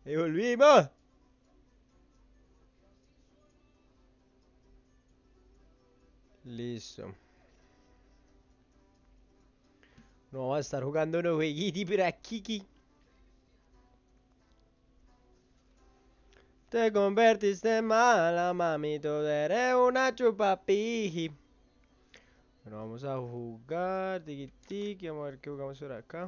¡Y volvimos! Listo. No vamos a estar jugando unos jueguitos pero aquí. Te convertiste en mala, mami. Tú eres una chupapiji. Bueno, vamos a jugar. Tiki tiki. Vamos a ver qué jugamos por acá.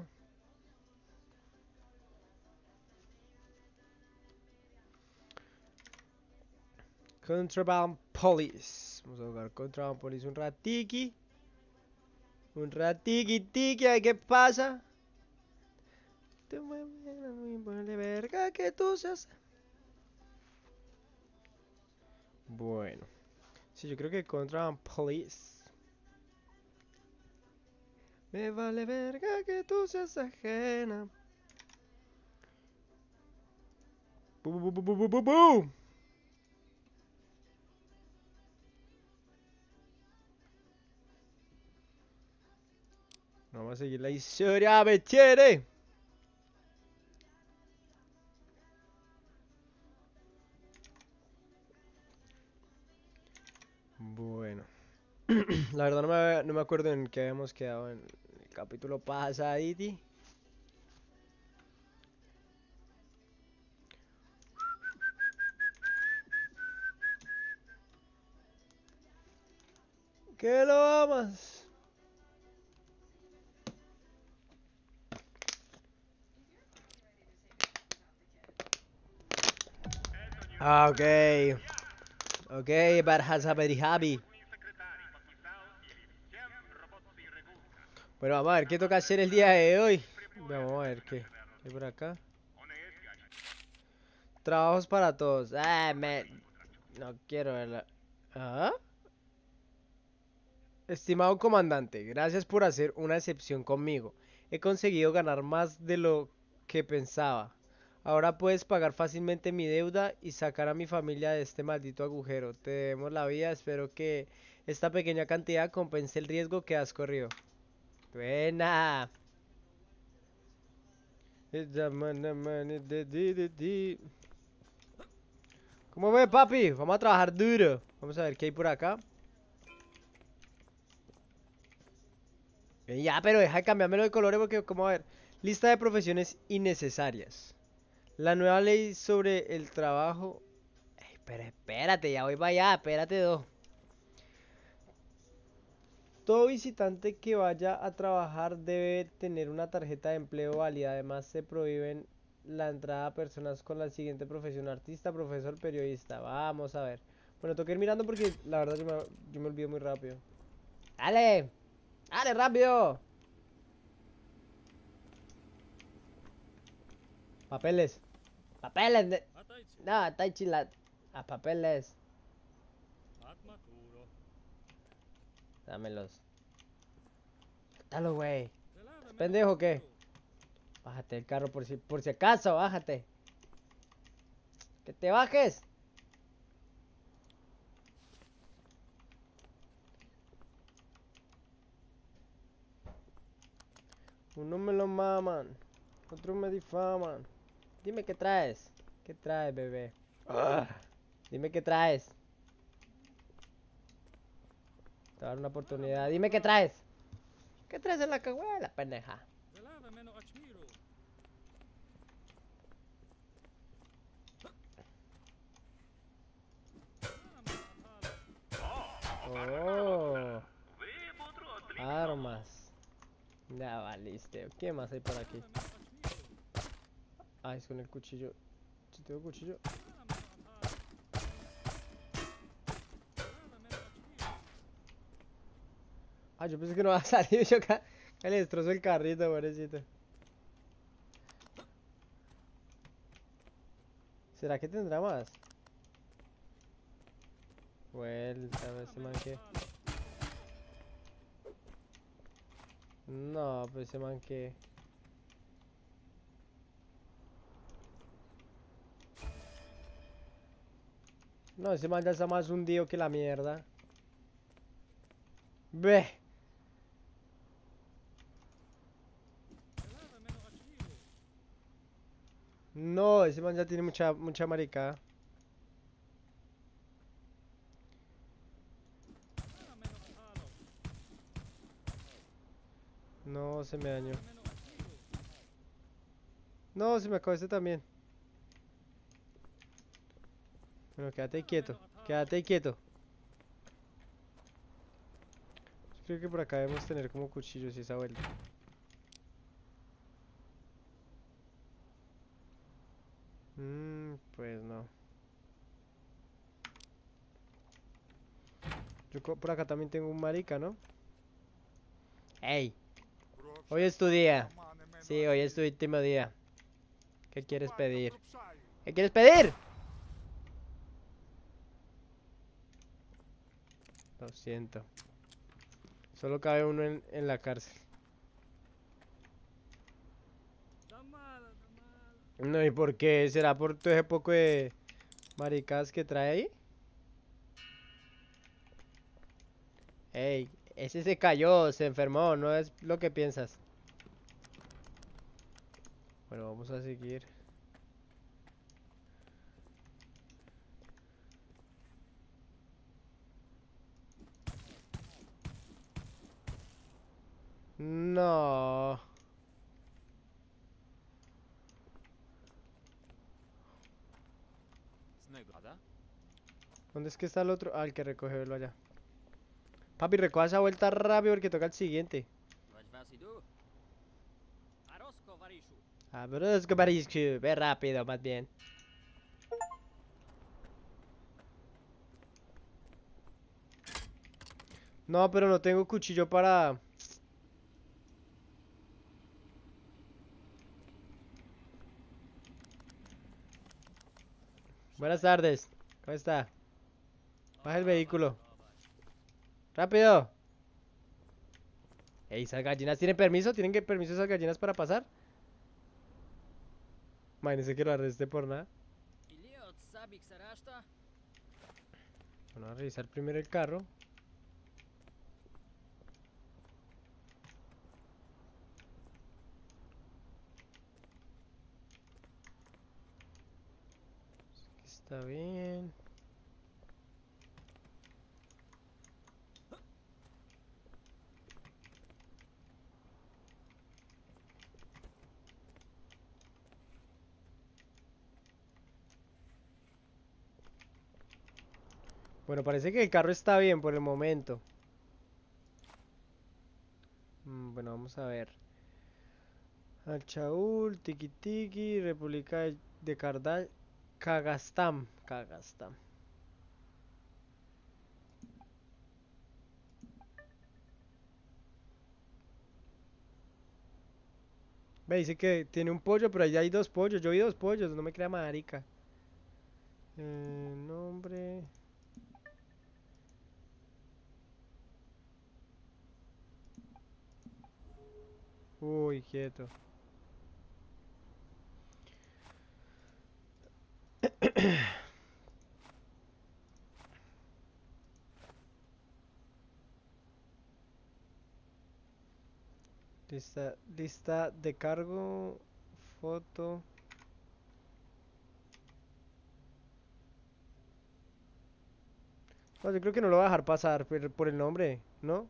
Contraband Police. Vamos a jugar Contraband Police un ratiki. Un ratiki tiki. A ver qué pasa. Te mueves, verga que tú seas. Bueno. Sí, yo creo que Contraband Police. Me vale verga que tú seas ajena. Bu, bu, bu, bu, bu, bu, bu. Vamos a seguir la historia, me tiene. Bueno. La verdad no me acuerdo en qué habíamos quedado en el capítulo pasadito. ¿Qué lo amas? Ah, ok. Ok, Barhasa Berihabi. Bueno, vamos a ver qué toca hacer el día de hoy. Vamos a ver qué hay por acá. Trabajos para todos. No quiero verla. ¿Ah? Estimado comandante, gracias por hacer una excepción conmigo. He conseguido ganar más de lo que pensaba. Ahora puedes pagar fácilmente mi deuda y sacar a mi familia de este maldito agujero. Te debemos la vida, espero que esta pequeña cantidad compense el riesgo que has corrido. Buena. ¿Cómo ve, papi? Vamos a trabajar duro. Vamos a ver qué hay por acá. Ya, pero deja de cambiármelo de colores porque, como a ver, lista de profesiones innecesarias. La nueva ley sobre el trabajo. Ey, pero espérate, ya voy para allá, espérate dos. Todo visitante que vaya a trabajar debe tener una tarjeta de empleo válida. Además, se prohíben la entrada a personas con la siguiente profesión: artista, profesor, periodista. Vamos a ver. Bueno, tengo que ir mirando porque la verdad yo me olvido muy rápido. ¡Dale! ¡Dale, rápido! Papeles. Papeles. No, está chila. A papeles. Dámelos. Dalo, güey. ¿Estás pendejo o qué? Bájate del carro por si acaso, bájate. Que te bajes. Uno me lo maman, otro me difaman. Dime qué traes. ¿Qué traes, bebé? Ah. Dime qué traes. Te voy a dar una oportunidad. Dime qué traes. ¿Qué traes en la cajuela, pendeja? Oh, armas. Ya valiste. ¿Qué más hay por aquí? Ah, es con el cuchillo. Si tengo cuchillo. Ah, yo pensé que no va a salir. Yo acá le destrozo el carrito, pobrecito. ¿Será que tendrá más? Vuelta, a ver ese man que. No, pues ese man que. No, ese man ya está más hundido que la mierda. Ve. No, ese man ya tiene mucha maricada. No, se me dañó. No, se me acabó este también. Bueno, quédate quieto. Quédate quieto. Creo que por acá debemos tener como cuchillos y esa vuelta. Pues no. Por acá también tengo un marica, ¿no? ¡Ey! Hoy es tu día. Sí, hoy es tu último día. ¿Qué quieres pedir? ¿Qué quieres pedir? Lo siento. Solo cabe uno en la cárcel. No, ¿y por qué? ¿Será por todo ese poco de maricas que trae ahí? Ey, ese se cayó, se enfermó, no es lo que piensas. Bueno, vamos a seguir. No. ¿Dónde es que está el otro? Ah, el que recogerlo allá. Papi, recoja esa vuelta rápido porque toca el siguiente. Ah, pero es que parece ve rápido, más bien. No, pero no tengo cuchillo para... Buenas tardes. ¿Cómo está? Baja el vehículo. ¡Rápido! Ey, ¿esas gallinas tienen permiso? ¿Tienen que permiso esas gallinas para pasar? Imagínese que lo arreste por nada. Bueno, a revisar primero el carro. Está bien. Bueno, parece que el carro está bien por el momento. Bueno, vamos a ver. Al-Chaul, Tiki Tiki, República de Kardal, Kagastam. Kagastam. Me dice que tiene un pollo, pero allá hay dos pollos. Yo vi dos pollos, no me crea marica. Nombre. Uy, quieto. Lista de cargo. Foto. No, yo creo que no lo voy a dejar pasar por el nombre, ¿no?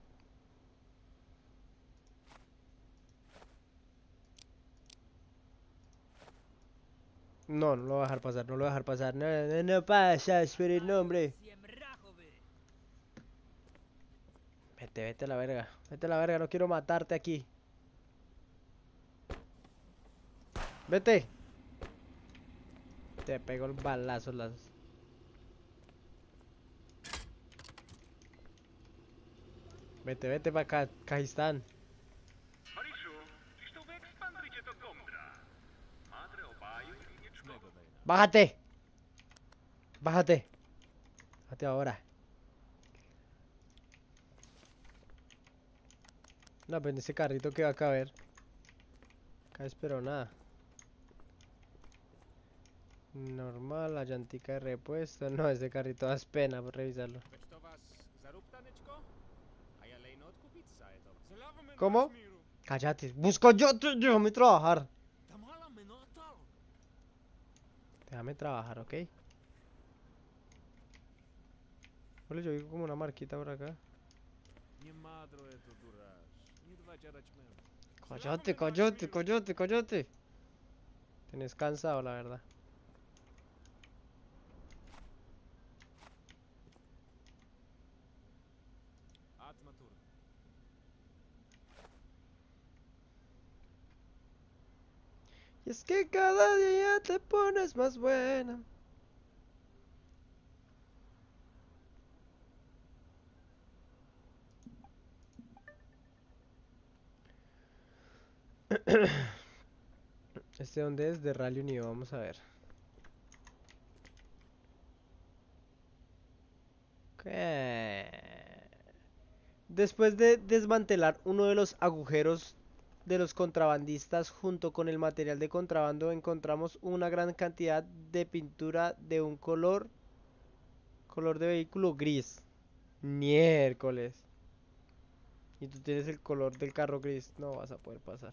No, no lo voy a dejar pasar, no lo voy a dejar pasar. No, no, no pasas por el nombre. Vete, vete a la verga. Vete a la verga, no quiero matarte aquí. Vete. Te pego el balazo las. Vete, vete para acá, Kajistán. Bájate. Bájate. Bájate ahora. No, pues en ese carrito que va a caber. Acá espero nada. Normal, la llantica de repuesto. No, ese carrito das pena por revisarlo. ¿Cómo? Cállate. Busco yo, déjame trabajar. Déjame trabajar, ¿ok? Bueno, yo digo como una marquita por acá. Coyote, coyote, coyote, coyote. Tenés cansado, la verdad. Y es que cada día te pones más buena. ¿Este dónde es? De Rally Unido, vamos a ver. ¿Qué? Después de desmantelar uno de los agujeros de los contrabandistas junto con el material de contrabando, encontramos una gran cantidad de pintura de un color de vehículo gris. Miércoles. Y tú tienes el color del carro gris. No vas a poder pasar.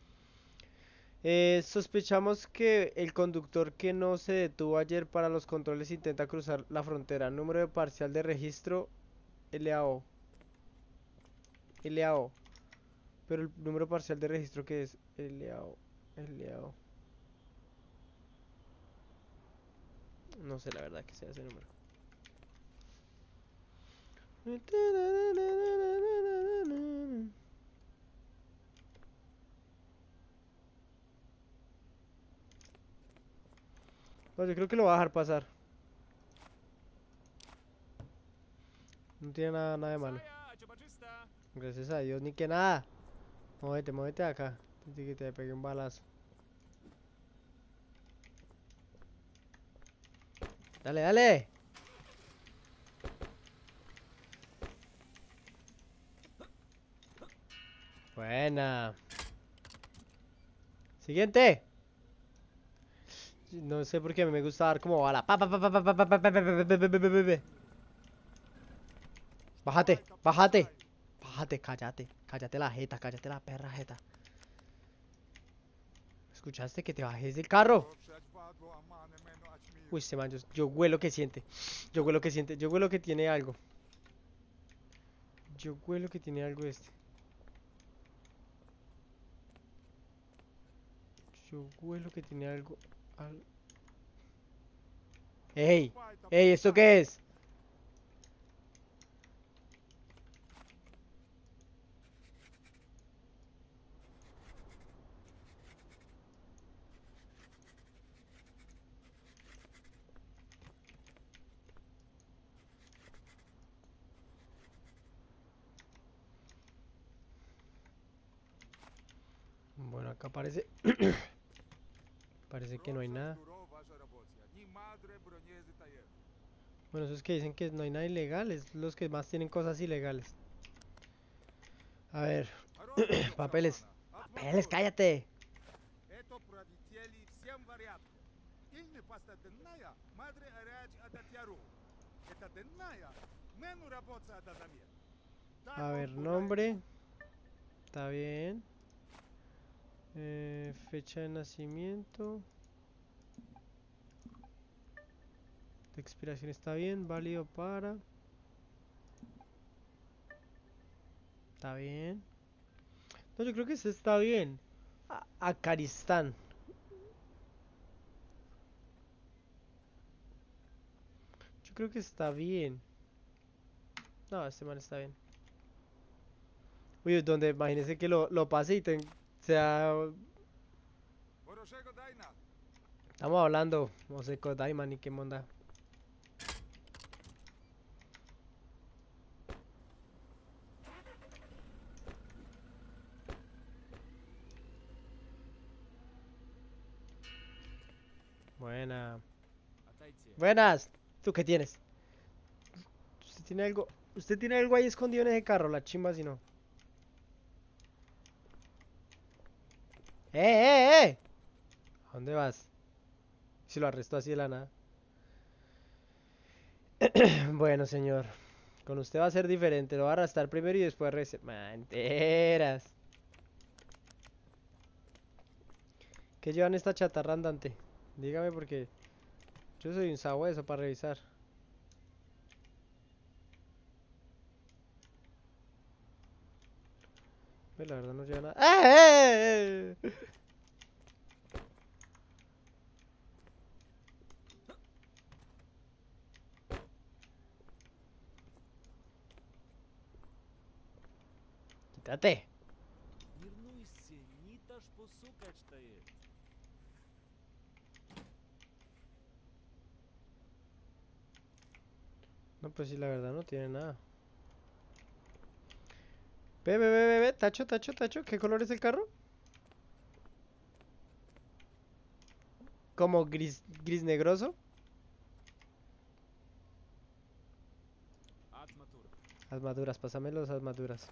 Sospechamos que el conductor que no se detuvo ayer para los controles intenta cruzar la frontera. Número de parcial de registro LAO. LAO. Pero el número parcial de registro que es LAO. LAO. No sé la verdad que sea ese número. No, yo creo que lo va a dejar pasar. No tiene nada de malo. Gracias a Dios, ni que nada. Móvete, móvete acá. Que te pegue un balazo. Dale, dale. Buena. Siguiente. No sé por qué a mí me gusta dar como bala. Bájate, bájate. Bájate, cállate. Cállate la jeta, cállate la perra jeta. ¿Escuchaste que te bajes del carro? Uy, este man, yo huelo que siente. Yo huelo que siente. Yo huelo que tiene algo. Yo huelo que tiene algo este. Yo huelo que tiene algo. ¡Ey! ¡Ey! ¿Esto qué es? Bueno, acá parece. Parece que no hay nada. Bueno, esos que dicen que no hay nada ilegal es los que más tienen cosas ilegales. A ver, papeles. Papeles, cállate. A ver, nombre. Está bien. Fecha de nacimiento. De expiración está bien. Válido para. Está bien. No, yo creo que ese está bien. Acaristán. Yo creo que está bien. No, este man está bien. Uy, donde imagínese que lo pase y sea. Estamos hablando, no sé, Kodaiman y qué monda. Buena. Buenas. ¿Tú qué tienes? ¿Usted tiene algo? ¿Usted tiene algo ahí escondido en ese carro? La chimba si no. ¡Eh! ¿A dónde vas? Si lo arrestó así de la nada. Bueno, señor. Con usted va a ser diferente. Lo va a arrastrar primero y después arrestar. Mentiras. ¿Qué llevan esta chatarra andante? Dígame porque Yo soy un sabueso para revisar. Ve, la verdad no lleva nada. ¡Eh! Quítate. No, pues sí, la verdad no tiene nada. Ve, ve, ve, ve, ve. Tacho, tacho, tacho. ¿Qué color es el carro? Como gris, gris negroso. Armaduras, pásame los armaduras.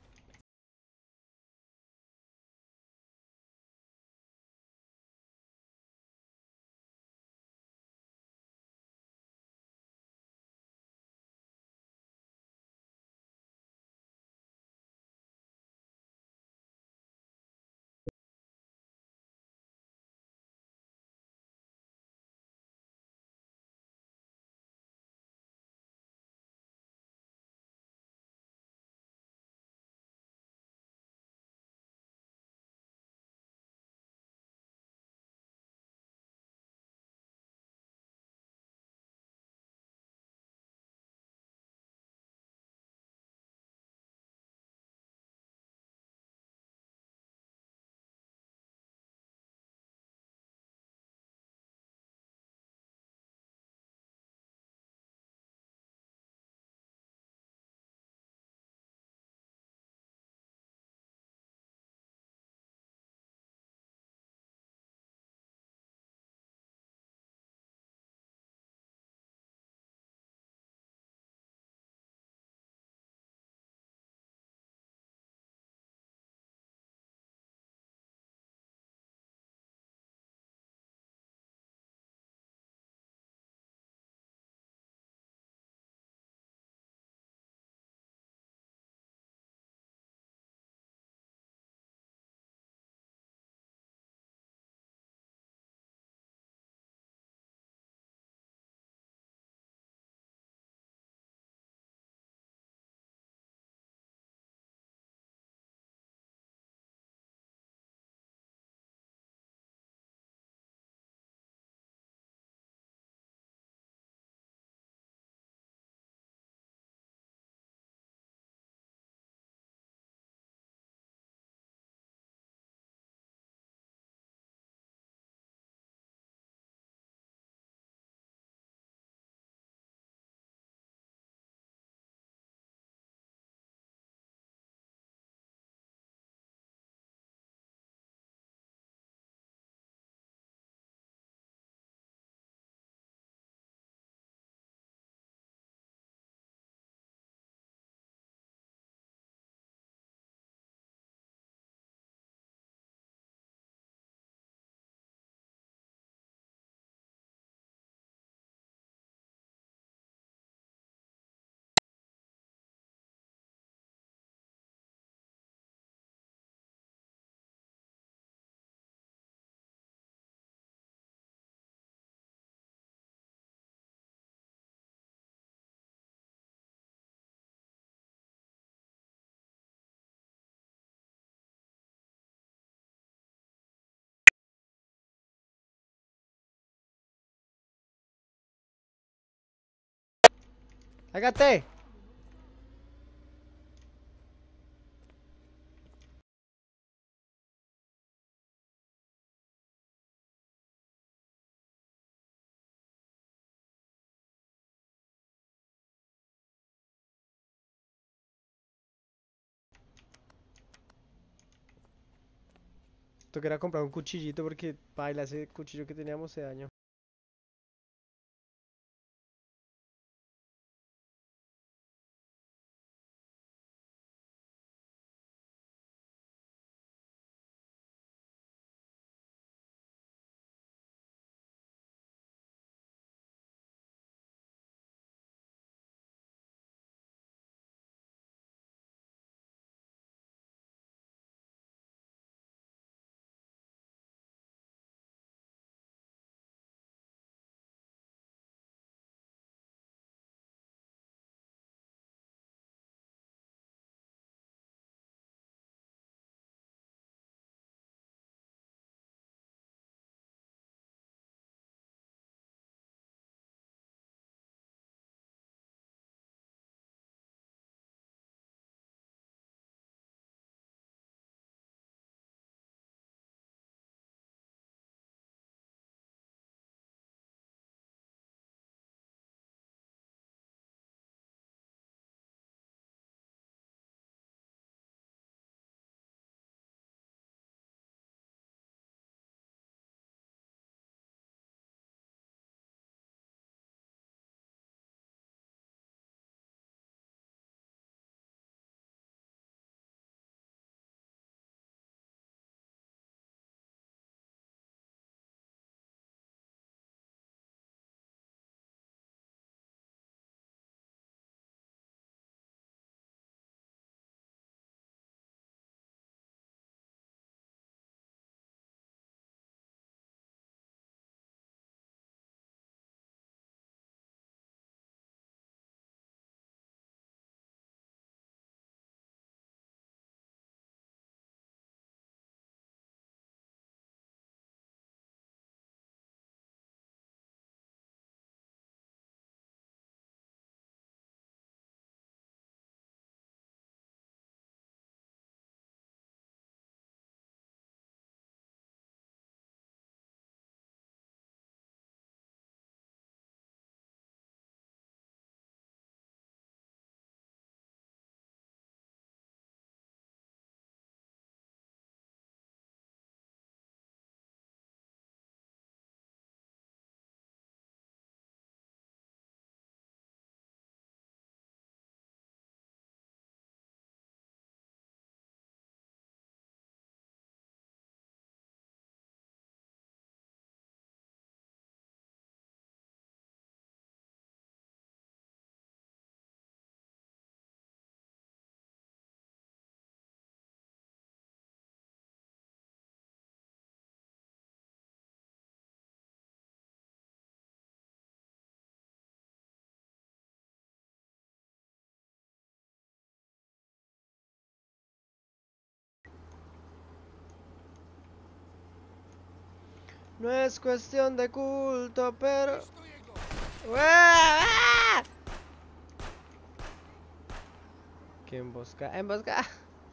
¡Hágate! Tocará comprar un cuchillito porque baila ese cuchillo que teníamos se dañó. No es cuestión de culto, pero... ¡Ah! ¿Qué embosca? ¡Embosca!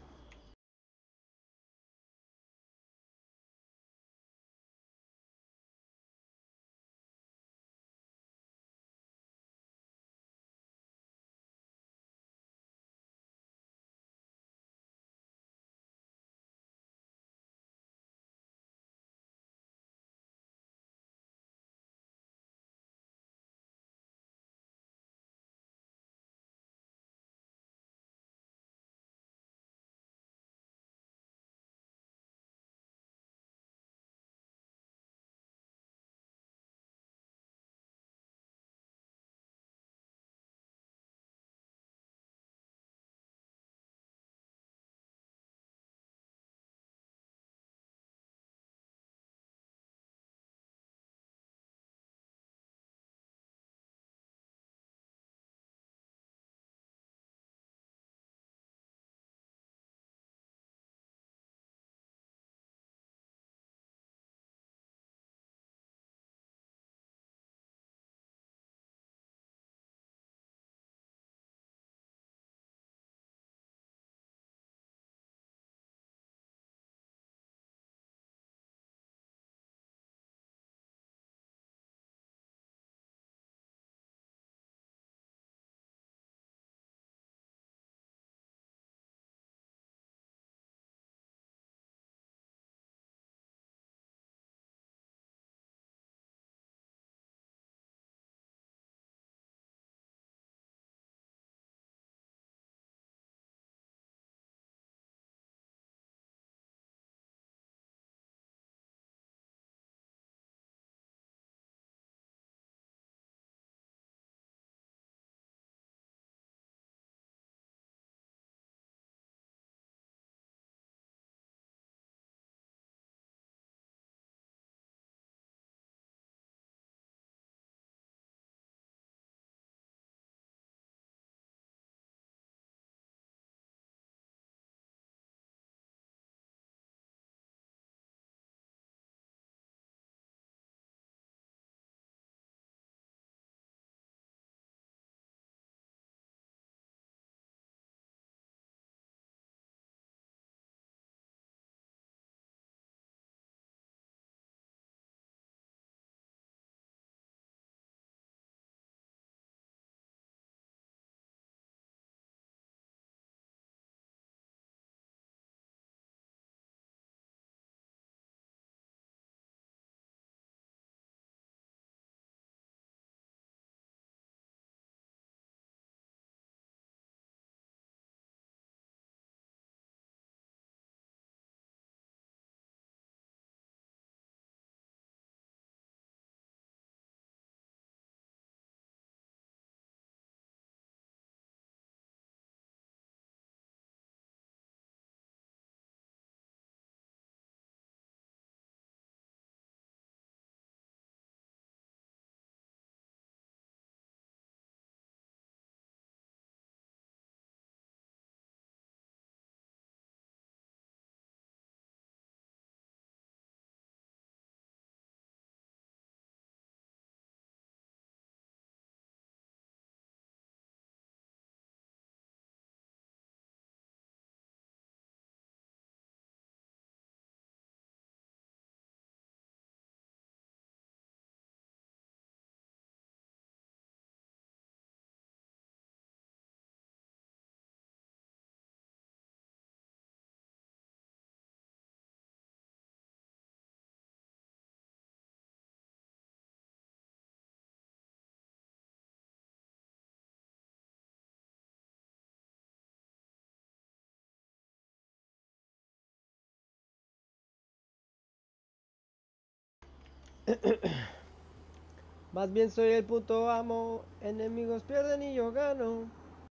Más bien soy el puto amo. Enemigos pierden y yo gano.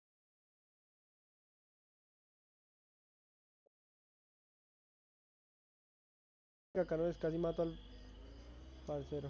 Acá no es, casi mato al parcero.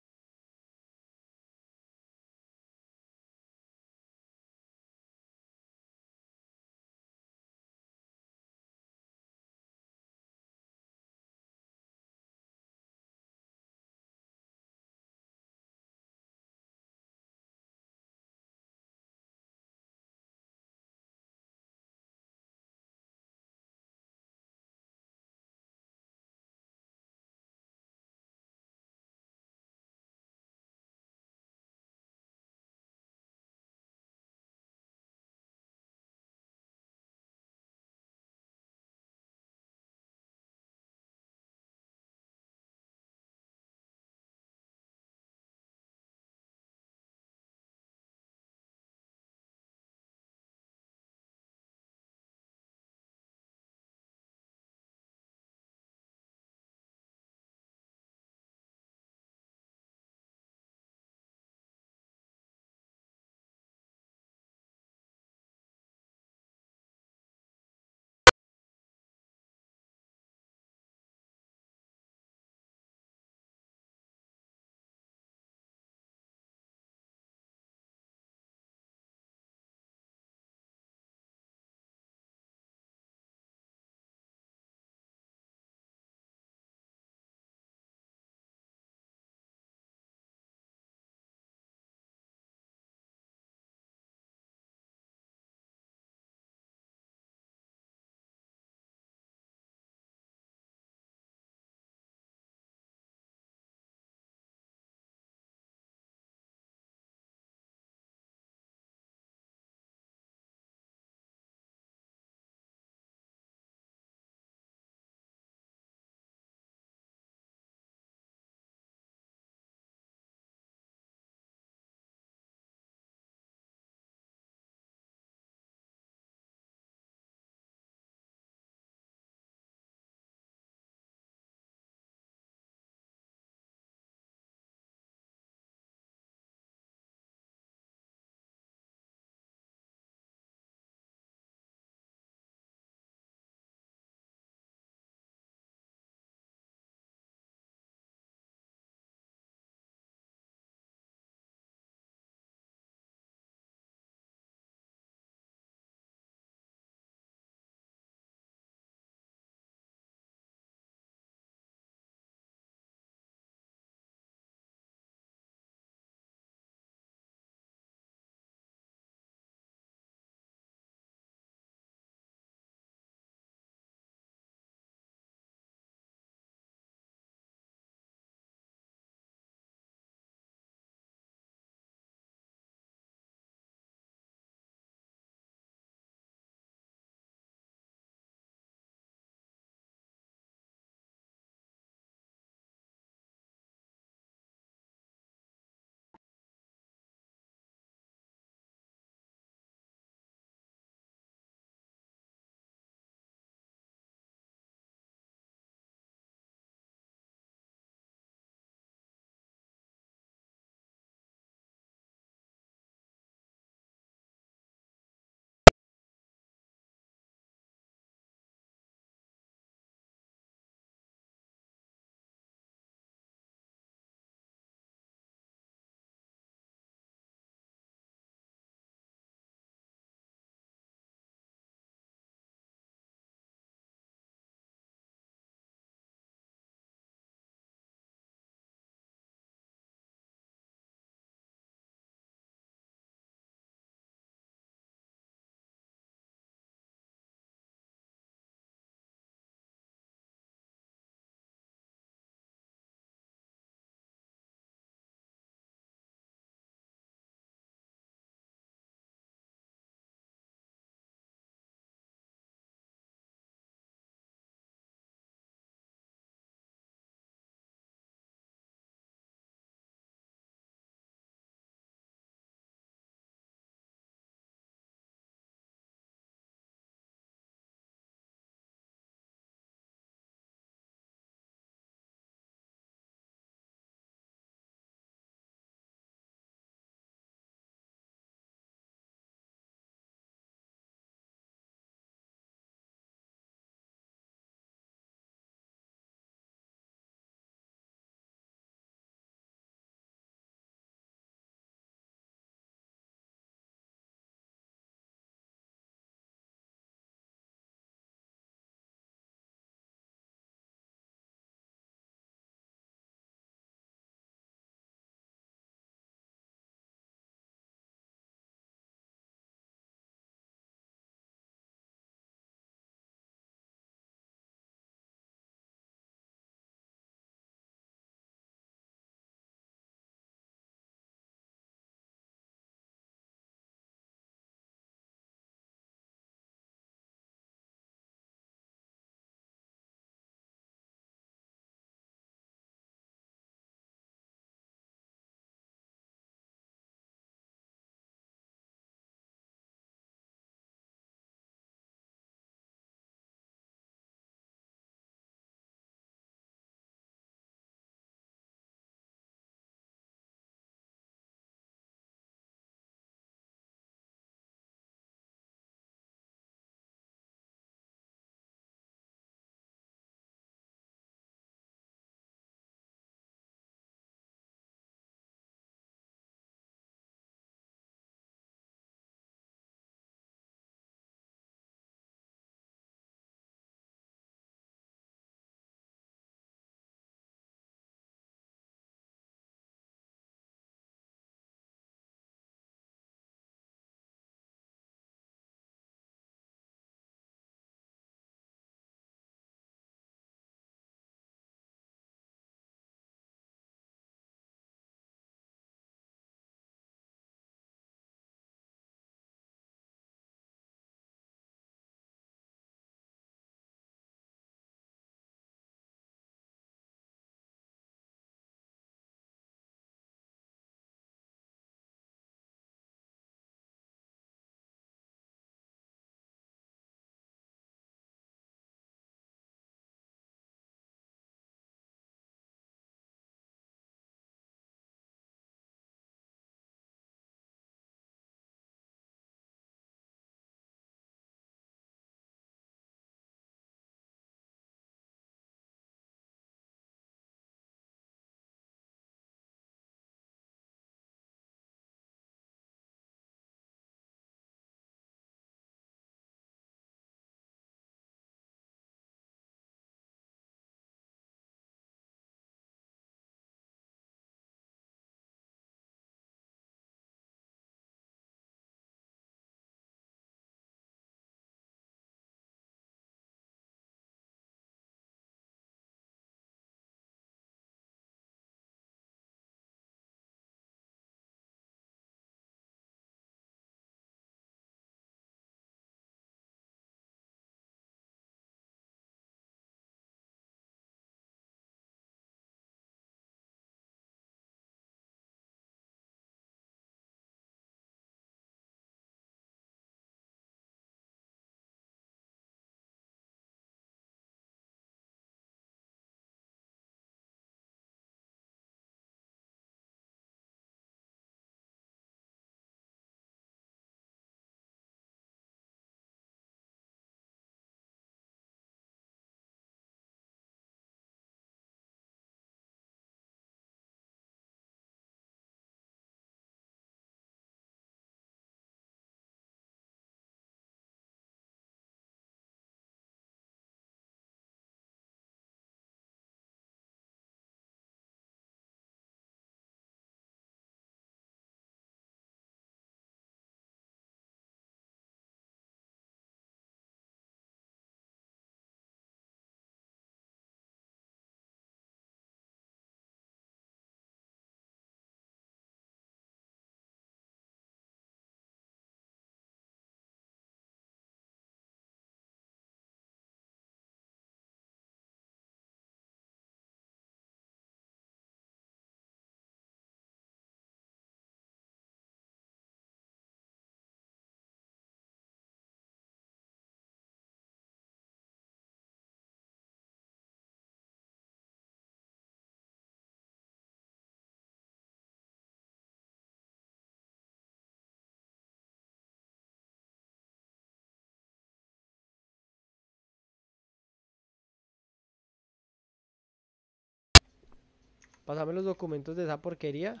Pásame los documentos de esa porquería.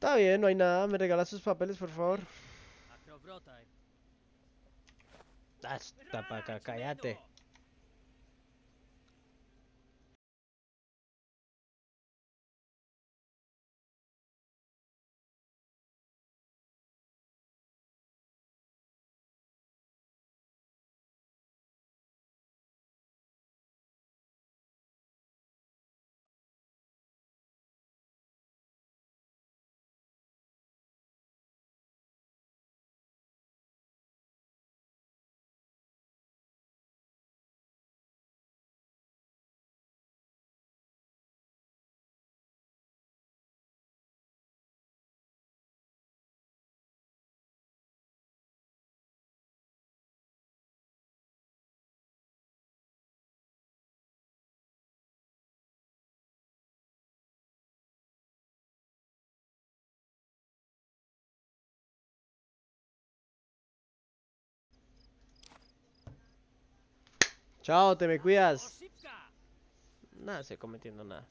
Está bien, no hay nada. ¿Me regala sus papeles, por favor? Hasta para acá, cállate. Chao, te me cuidas. Nada, estoy cometiendo nada.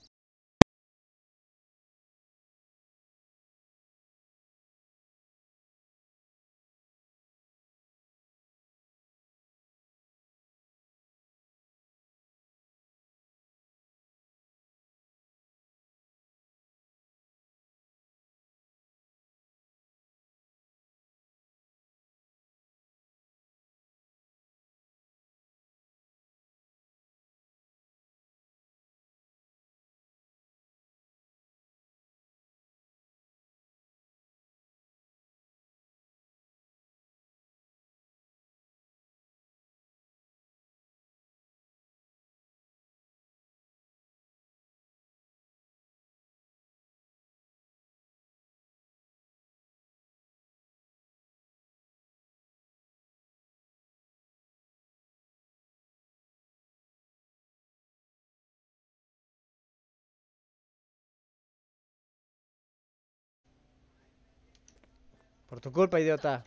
Por tu culpa, idiota.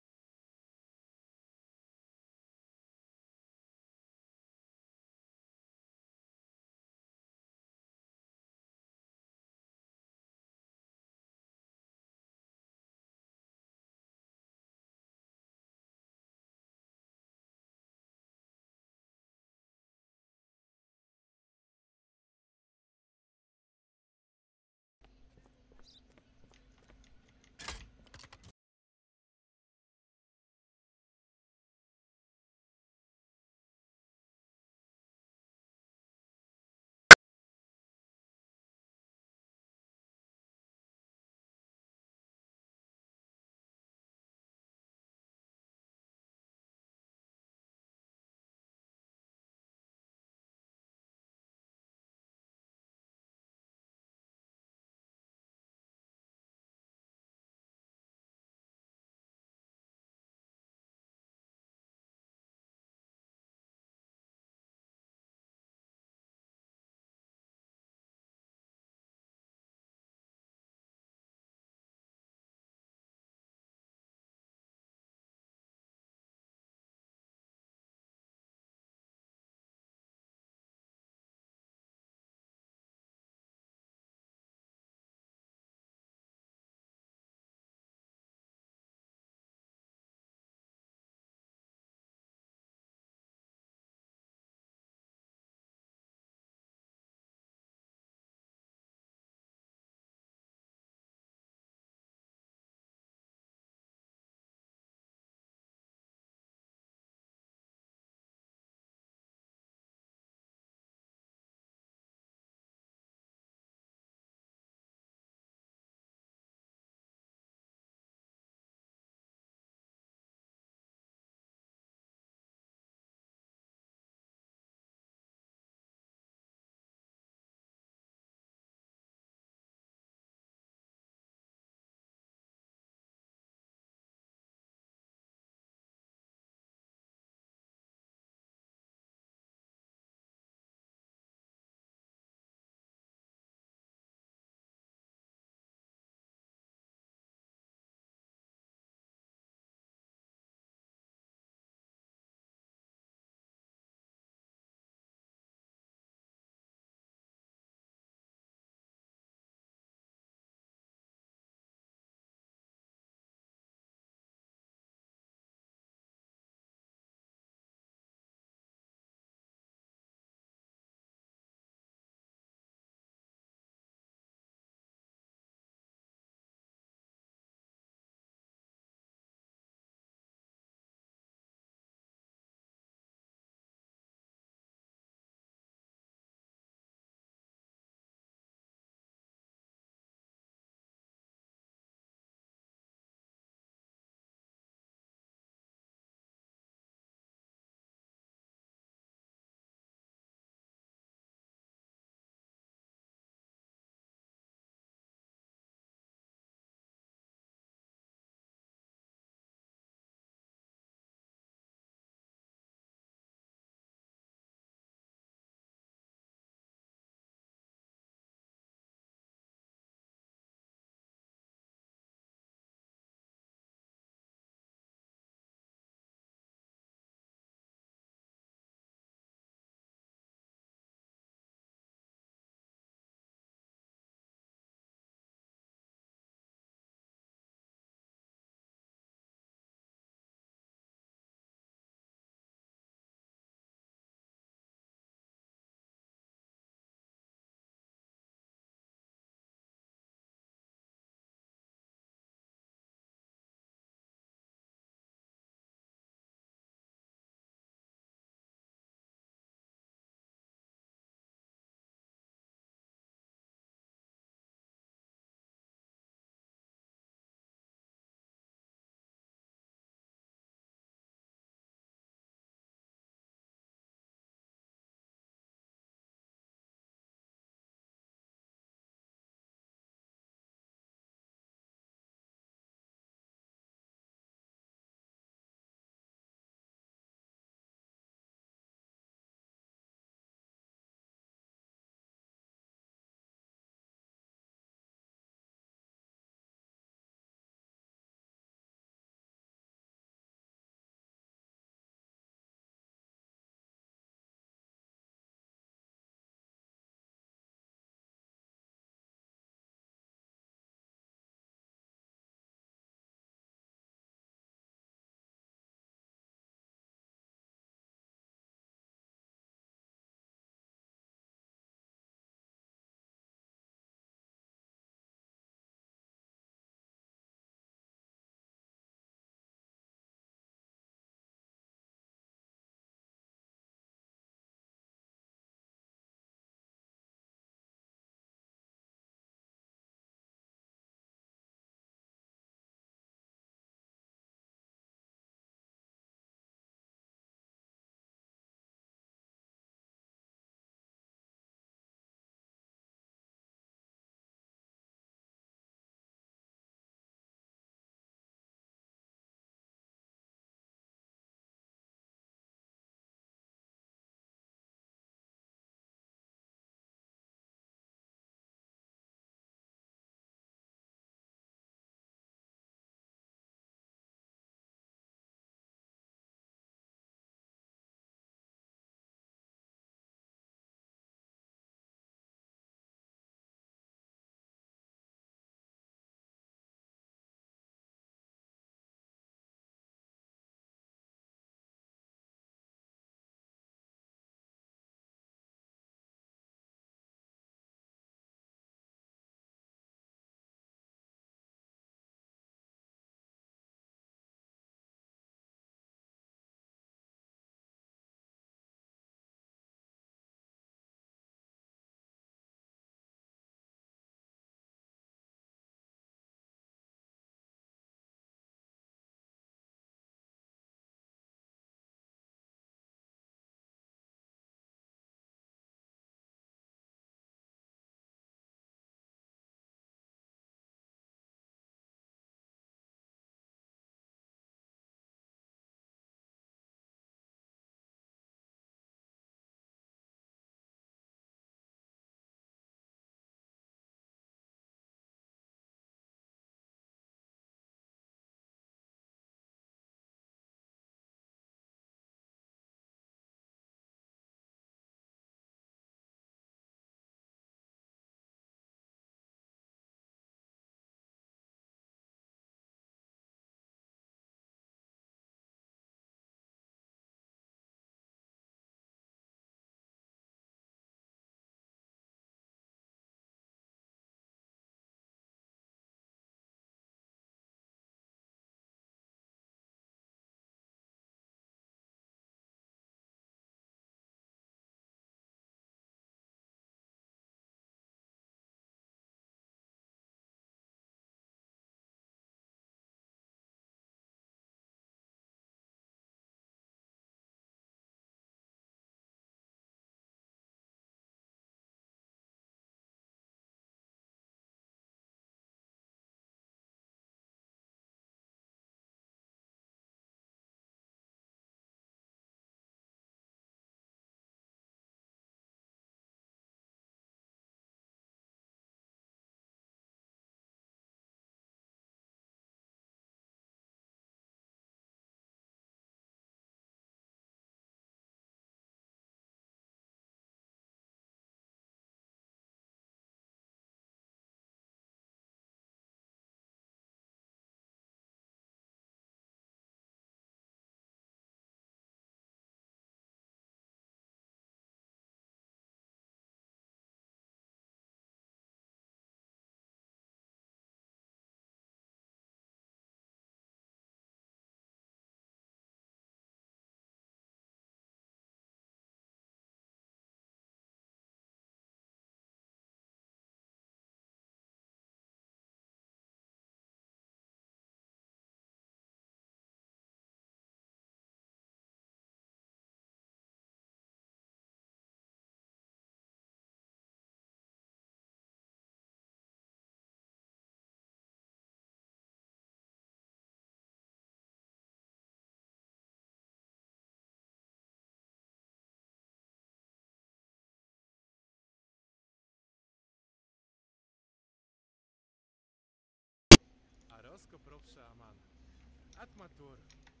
لسك بروفشا أمان أتمتور